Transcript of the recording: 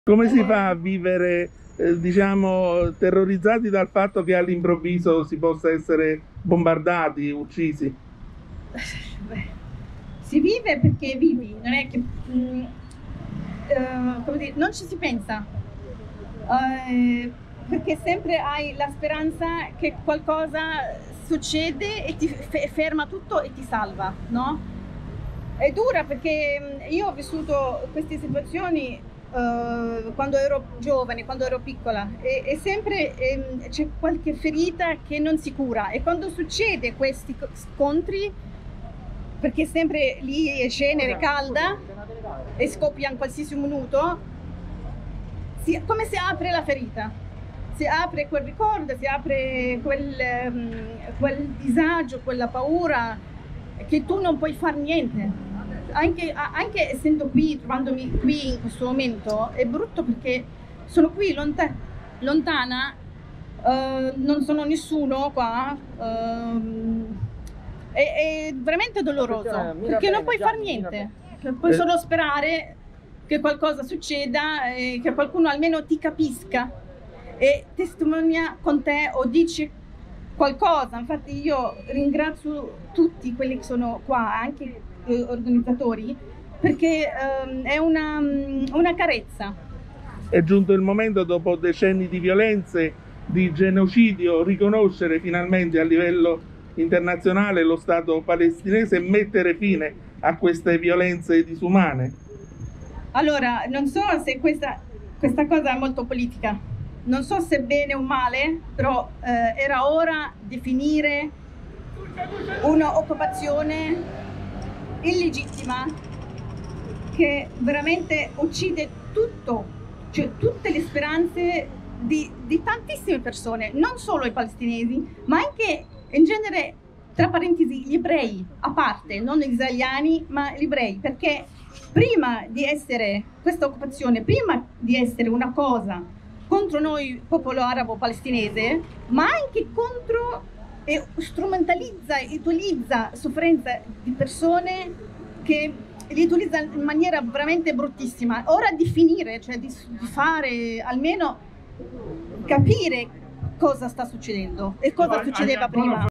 Come si fa a vivere, diciamo, terrorizzati dal fatto che all'improvviso si possa essere bombardati, uccisi? Beh, si vive perché vivi, non è che come dire, non ci si pensa, perché sempre hai la speranza che qualcosa succede e ti ferma tutto e ti salva, no? È dura perché io ho vissuto queste situazioni quando ero giovane, quando ero piccola, e sempre c'è qualche ferita che non si cura, e quando succede questi scontri, perché sempre lì è cenere calda e scoppia in qualsiasi minuto, come si apre la ferita, si apre quel ricordo, si apre quel disagio, quella paura che tu non puoi fare niente. Anche essendo qui, trovandomi qui in questo momento, è brutto perché sono qui lontana, non sono nessuno qua, è veramente doloroso perché non puoi fare niente, puoi solo sperare che qualcosa succeda e che qualcuno almeno ti capisca e testimonia con te o dice qualcosa. Infatti io ringrazio tutti quelli che sono qua, anche organizzatori, perché è una carezza. È giunto il momento, dopo decenni di violenze, di genocidio, riconoscere finalmente a livello internazionale lo Stato palestinese e mettere fine a queste violenze disumane? Allora, non so se questa cosa è molto politica, non so se bene o male, però era ora di finire un'occupazione illegittima che veramente uccide tutto, cioè tutte le speranze di tantissime persone, non solo i palestinesi, ma anche in genere, tra parentesi, gli ebrei, a parte, non gli israeliani, ma gli ebrei, perché prima di essere questa occupazione, prima di essere una cosa contro noi, popolo arabo-palestinese, ma anche contro e strumentalizza e utilizza sofferenza di persone, che li utilizza in maniera veramente bruttissima. Ora di finire, cioè di fare, almeno capire cosa sta succedendo e cosa succedeva prima.